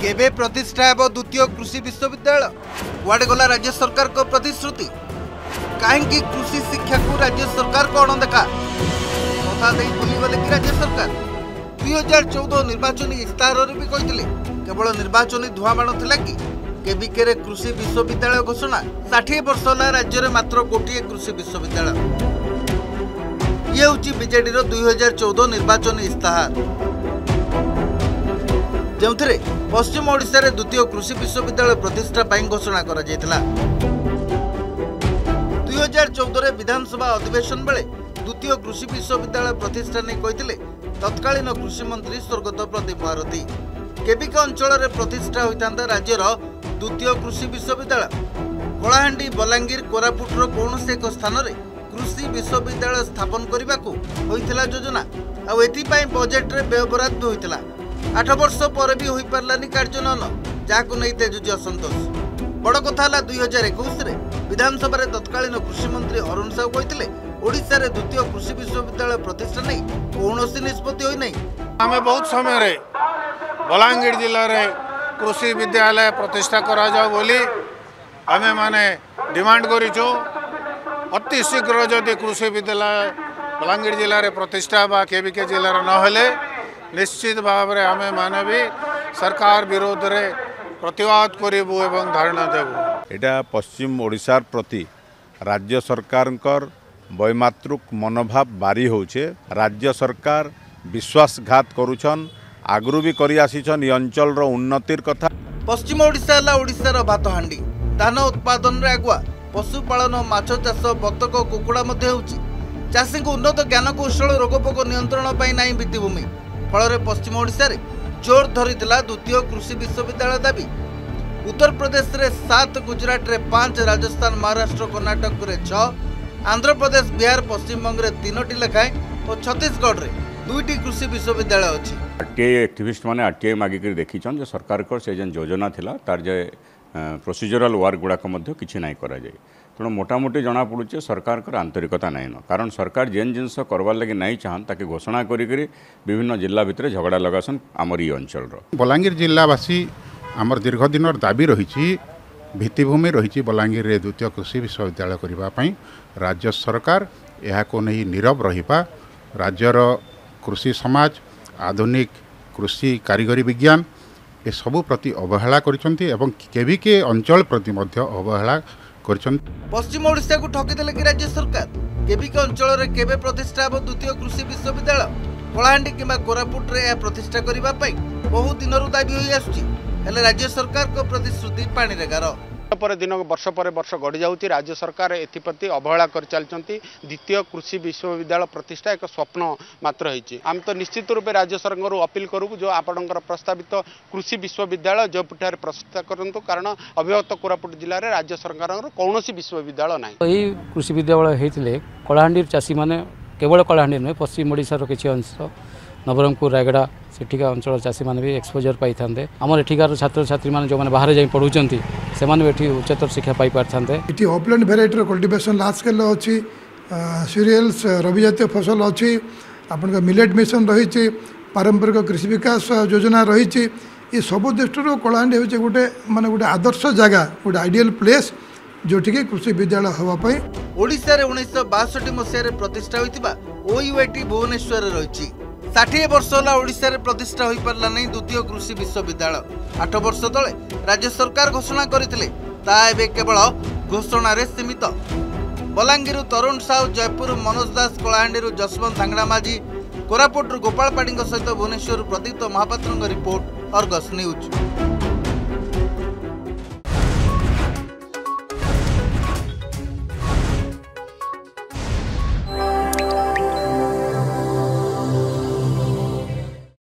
केबे प्रतिष्ठा हेब द्वितीय कृषि विश्वविद्यालय कुआडे गला राज्य सरकार को प्रतिश्रुति कहीं कृषि शिक्षा को राज्य सरकार को अणदेखा कथा दे भूलीगले कि राज्य सरकार 2014 निर्वाचन इस्ताहार भी कहते केवल निर्वाचन धुआबाण थिला कि केबिके कृषि विश्वविद्यालय घोषणा 60 वर्ष है राज्य में मात्र गोटे कृषि विश्वविद्यालय ये हूँ बीजेडी 2014 निर्वाचन इस्ताहार जो पश्चिम ओडिशा रे द्वितीय कृषि विश्वविद्यालय प्रतिष्ठा घोषणा करा 2014 विधानसभा अधिवेशन बेले द्वितीय कृषि विश्वविद्यालय प्रतिष्ठा नहीं कहते तत्कालीन कृषि मंत्री स्वर्गत प्रदीप महारथी केबिका अंचल में प्रतिष्ठा होता राज्यर द्वितीय कृषि विश्वविद्यालय कलाहांडी बलांगीर कोरापुटर कौन से एक स्थान में कृषि विश्वविद्यालय स्थापन करने को होता योजना आपाई बजेट रे व्यय बराद भी होता 8 वर्ष पर भी हो पारानी कार्यान्वयन जहां नहीं तेजुची असंतोष बड़ कथा 2021 विधानसभा तत्कालीन कृषि मंत्री अरुण साहू कहते ओडिशा रे द्वितीय कृषि विश्वविद्यालय प्रतिष्ठा नहीं कौन निष्पत्ति होई नहीं। आमे बहुत समय रे बलांगीर जिले में कृषि विद्यालय प्रतिष्ठा करा जाओ बोली आमे माने डिमांड करिछु अति शीघ्र जदि कृषि विद्यालय बलांगीर जिले में प्रतिष्ठा बा केबिके जिले में नहेले निश्चित भाव में आमे माने भी सरकार विरोध रे प्रतिवाद करिबु एवं धारणा देबु। एटा पश्चिम ओडिशार प्रति राज्य सरकारकर वैमातृक मनोभाव बारी होचे राज्य सरकार विश्वासघात करुछन आगरू भी करी आसीछन ई अंचल रो उन्नतिर कथा। पश्चिम ओडिशा ला ओडिशार भातहांडी धान उत्पादन रे आगुआ पशुपालन माछ चाष बतक कुकुड़ा मध्ये होउची चाषी को उन्नत ज्ञान कौशल रोगपोक नियंत्रण पाई नाही भित्तिभूमि फल पश्चिम ओडिशा रे जोर धरिथिला द्वितीय कृषि विश्वविद्यालय दाबी उत्तर प्रदेश रे 7 गुजरात रे 5 राजस्थान महाराष्ट्र कर्नाटक रे 6 आंध्र प्रदेश बिहार पश्चिम बंग रे 3टी लेखाएं और छत्तीसगढ़ रे 2टी कृषि विश्वविद्यालय अछि। आरटीआई एक्टिविस्ट माने आरटीआई मागिक देखीछन जे सरकार को से जन योजना थिला तार जे प्रोसीजरल वर्क गुड़ाक किसी ना करा जाए तेणु मोटामोटी जना पड़ुचे सरकार कर आंतरिकता नाइन कारण सरकार जेन जिनस करवार लगे नहीं चाहन ताकि घोषणा करी विभिन्न जिला भितर झगड़ा लगासन आमर ये अंचल बलांगीर जिलावासी आमर दीर्घ दिन दाबी रही भित्तिभूमि रही बलांगीर रे द्वितीय कृषि विश्वविद्यालय करने राज्य सरकार यह को नहीं नीरव रहिबा राज्यर कृषि समाज आधुनिक कृषि कारीगरी विज्ञान ए सबु प्रति अवहेला करिसंती एवं केबिके अंचल प्रति मध्य अवहेला करिसंती। पश्चिम ओडिशा को ठकीदेले कि राज्य सरकार केबिके अंचल रे केबे प्रतिष्ठा हो द्वितीय कृषि विश्वविद्यालय कलाहांडी किंबा कोरापुट रे प्रतिष्ठा करिबा पई बहु दिनरु दाबी होई आसुची हेले राज्य सरकार को प्रतिश्रुति पानी रे गार पर दिन वर्ष पर वर्ष गढ़ी जाऊँगी राज्य सरकार एप्रति अवहेला कर चलती द्वितीय कृषि विश्वविद्यालय प्रतिष्ठा एक स्वप्न मात्र होती आम तो निश्चित रूपे राज्य सरकार अपील करूँ जो आपंकर प्रस्तावित कृषि विश्वविद्यालय जो पीठार प्रतिष्ठा करूँ कारण अभिभक्त कोरापुट जिले में राज्य सरकार कौन विश्वविद्यालय ना यही कृषि विद्यालय होते कलाहांडी चाषी मैंने केवल कलाहांडी नुहे पश्चिम ओडिशार किसी अंश नवरंगपुर रायगड़ा सेठिका अंचल चाषी मैंने भी एक्सपोजर पाई था आमर एठिकार छात्र छात्री मैंने जो मैंने बाहर जा पढ़ुंट से उच्चतर शिक्षा पाई पारि अपलैंड भेराइटर कल्टिवेशन लार्ज स्केल अच्छी सीरियल्स रवि जातीय फसल अच्छी आपण मिलेट मिशन रही पारंपरिक कृषि विकास योजना रही ये सब दृष्टि कलाहांडी हूँ गोटे माने गोटे आदर्श जगह गोटे आइडियल प्लेस जोटि कृषि विद्यालय हाँपाई। ओडिशा रे 1962 मसीह प्रतिष्ठा होता ओयूआईटी भुवनेश्वर रही 60 वर्ष है ओडिशा रे प्रतिष्ठा हो पारा नहीं द्वितीय कृषि विश्वविद्यालय 8 वर्ष तले राज्य सरकार घोषणा करथिले ता एबे केवल घोषणा रे सीमित। बलांगीर तरुण साहू जयपुर मनोज दास कलाहांडी जसवंत धांगड़ा माझी कोरापुट गोपाल पाड़ी सहित भुवनेश्वर प्रदीप्त महापात्र रिपोर्ट अर्गस न्यूज।